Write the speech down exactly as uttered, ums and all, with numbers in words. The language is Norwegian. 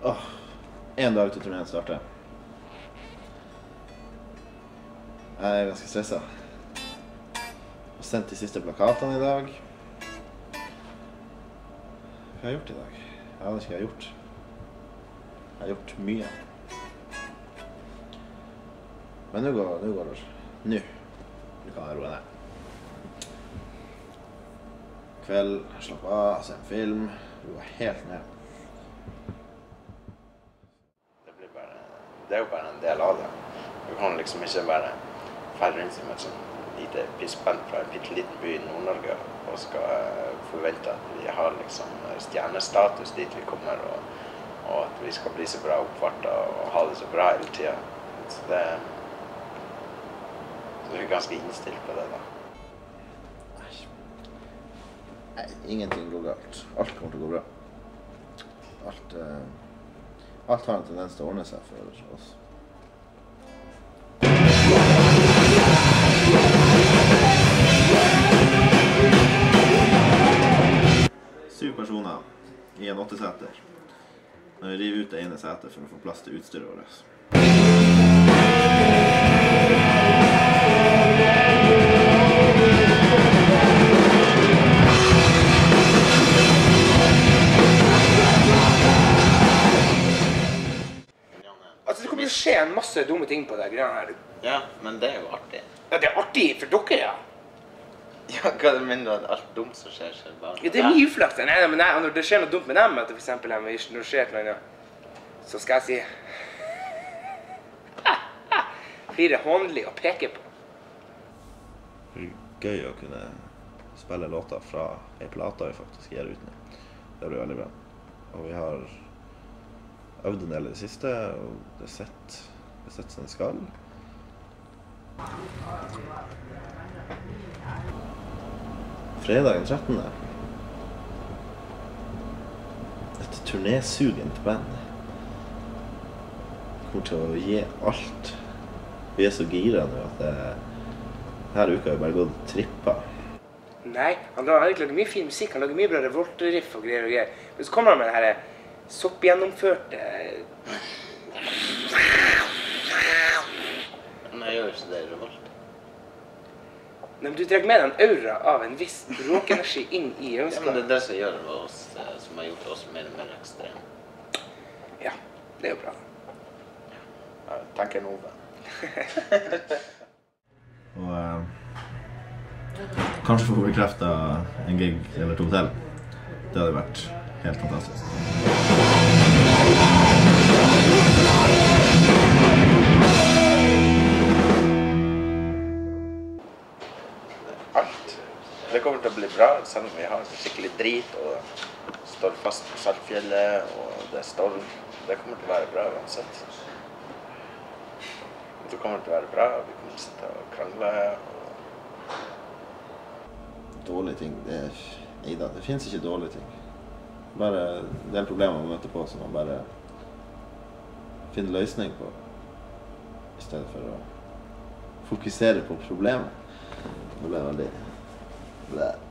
Åh, en dag til turneen starter. Jeg er ganske stresset. Jeg har sendt de siste plakatene i dag. Hva har jeg gjort i dag? Jeg aner ikke hva jeg har gjort. Jeg har gjort mye. Men nå går, nå går det. Nå. Nå kan jeg roe ned. Kveld, slapp av, se en film. Roe helt ned. Det blir bare, det er jo bare en del av det. Du kan liksom ikke bare færre inn som et sånn lite pissband fra en bitteliten by i Nord-Norge og skal forvente at vi har liksom stjernestatus dit vi kommer og, og at vi skal bli så bra oppvartet og ha det så bra hele tiden. Så det så vi er ganske innstilt på det da. Nei, ingenting går galt. Alt kommer til å gå bra. Alt, uh, alt har en tendens til å ordne seg for oss. Syv personer i en åtteseter. Når vi river ut det ene setet for å få plass til utstyret vårt. Altså, det kommer til å skje en masse dumme ting på det greiene her. Ja, men det er jo artig. Ja, det er artig for dere, ja. Ja, hva er det mindre at alt dumt som skjer, skjer bare? Ja, det er mye uflaks. Nei, men nei, når det skjer noe dumt med dem, for eksempel, når det skjer noe annet, så skal jeg si flire håndlig og peke på. Det er gøy å kunne spille låter fra en plata vi faktisk gir ut nå. Det blir veldig bra. Og vi har øvd en del i det siste, og det er sett, det er sett som det skal. Fredagen trettende Et turnésugent band. Kommer til å gi alt. Vi er så gira nå at det, her uka har vi bare gått trippa. Nei, han har ikke laget mye fin musikk, han lager mye bra revolteriff og greier og greier. Men så kommer han med det her soppgjennomførte... Men jeg gjør ikke det i revolt. Nei, men du trenger med en aura av en viss råkenergi inn i ønsker. Ja, men det er det som gjør oss, som har gjort oss mer og mer ekstrem. Ja, det er jo bra. Ja, tenker Nove. Og uh, kanskje få bekreftet en gig eller to til. Det hadde vært helt fantastisk. Det kommer til å bli bra, selv om vi har skikkelig drit og står fast på Saltfjellet og det er storm. Det kommer til å være bra uansett. Det kommer til å være bra, vi kommer til å krangle. Og... Dårlige ting, det er... Neida, det finnes ikke dårlige ting. Bare en del problemer man møter på som man bare finner løsning på. I stedet for å fokusere på problemet. Det ble veldig... Blah.